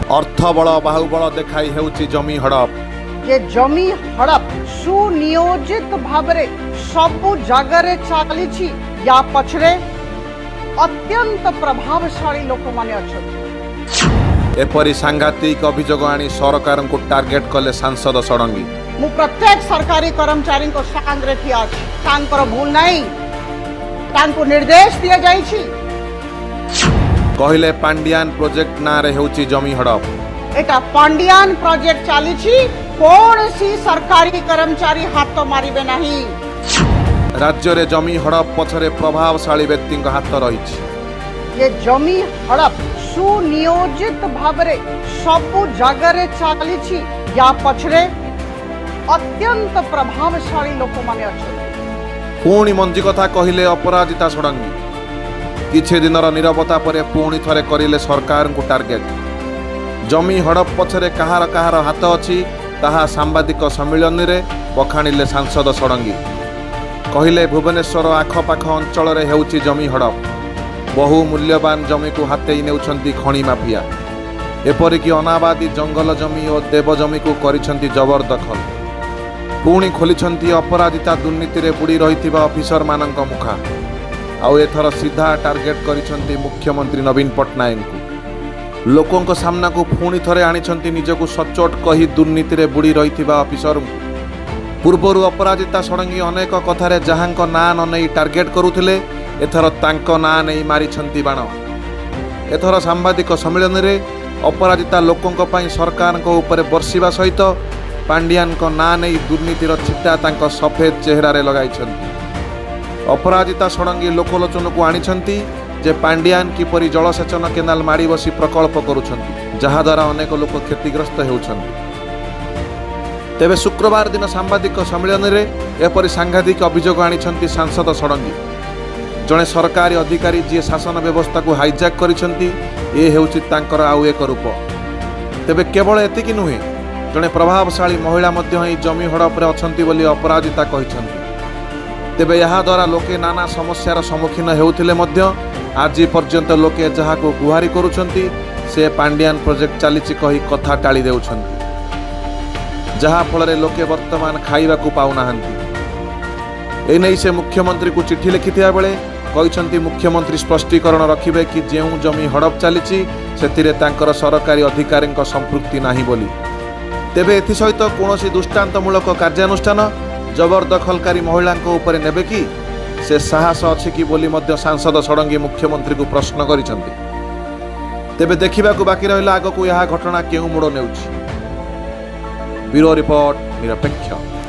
अर्थबल बाहुबल देखाई हेउची जमी हड़प। ये जमी हड़प सुनियोजित भावरे सबु जगह चली या पछरे अत्यंत प्रभावशाली लोक माने अछंती। एपरी सांघातिक अभियोग आनी सरकार को टार्गेट कले सांसद षडंगी। मु प्रत्येक सरकारी कर्मचारी को सांगरे ठिया अछि, तांकर भूल नहीं, तांको निर्देश दिया जाइछि। कहले पांडियान प्रोजेक्ट ना रे हेउची जमी हड़प। एटा पांडियान प्रोजेक्ट चली कौन सी सरकारी कर्मचारी हाथ मारिबे नहीं। राज्य रे जमी हड़प पछरे प्रभावशाली व्यक्ति हाथ रही। ये जमी हड़प सुनियोजित भावरे सबु जगह चली या पछरे अत्यंत प्रभावशाली लोक माने अछंती। पुणी मंजी कथा कहले अपराजिता षडंगी। किछि दिनर नीरवता परे पुणी थरे करिले सरकार को टार्गेट। जमी हड़प पछरे कहार कहार हाथ अछि ताहा सांबादिक सम्मिलन रे बखाणिले सांसद षडंगी। कहले भुवनेश्वर आखपाख अंचल रे हेउची जमी हड़प। बहु मूल्यवान जमी को हाथेई नेउछंती खणी माफिया। एपरिकी अनाबादी जंगल जमी और देव जमी को करिछंती जबरदखल। पुणी खोलिछंती अपराजिता दुर्नीति रे बुड़ी रहिथिबा ऑफिसर मानक मुखा। आउ एथर सीधा टार्गेट करिछंती मुख्यमंत्री नवीन पट्टनायक को। लोकों सामना को पुणी थरे आनिछंती निजको सचोट कही दुर्नीति रे बुड़ी रहिथिबा ऑफिसर। पूर्वरु अपराजिता षडंगी अनेक कथारे जहांक ना न नहीं टार्गेट करुथिले, एथर तांको ना नहीं मारिछंती बाण। एथर सांबादिक सम्मेलन रे अपराजिता लोकों पई सरकार को ऊपर बर्षिबा सहित पांडियान को ना नहीं दुर्नीतिर छिटा तांको सफेद चेहरा रे लगाइछंती। अपराजिता षडंगी लोकलोचन को आनिछंती जे पांडियान किपरि जलसेचन केनाल माड़ी बसी प्रकल्प करुछंती, जहा द्वारा अनेक लोक क्षतिग्रस्त हेउछंती। तेबे शुक्रवार दिन सांबादिक सम्मेलन रे एपरि सांघातिक अभियोग आनिछंती सांसद षडंगी। जड़े सरकारी अधिकारी जी शासन व्यवस्था को हाईजैक करिछंती, ए हेउची तांकर आउ एक रूप। तेबे केवल एतिकी नुहे, जड़े प्रभावशाली महिला मध्य ही जमी हड़प रे अछंती बोली अपराजिता कहिछंती। तेबे यहाँ द्वारा लोके नाना समस्यार सम्मुखीन हेउथिले मध्य आज पर्यंत लोके जहा को गुहारी करुछंती से पांडियान प्रोजेक्ट चलीछि कही कथा टाली देउछंती, जहा फल लोके वर्तमान खाइबा को पाउनाहांती। एनै से मुख्यमंत्री को चिठी लिखिथिया बेले कहिछंती मुख्यमंत्री स्पष्टीकरण रखिबे कि जेउ जमी हड़प चलीछि सेतिरे तांकर सरकारी अधिकारी संपृक्ति नाही बोली। तेबे एथि सहित कोनोसी दृष्टांतमूलक कार्यानुष्ठान जबरदखलकारी महिला ऊपर नेबे कि से साहस अछि कि बोली मध्य सांसद षडंगी मुख्यमंत्री को प्रश्न करिछंती। तेबे देखिबा को बाकी रहिला आगो को यह घटना केउ मोड़ नेउछि। ब्यूरो रिपोर्ट निरपेक्ष।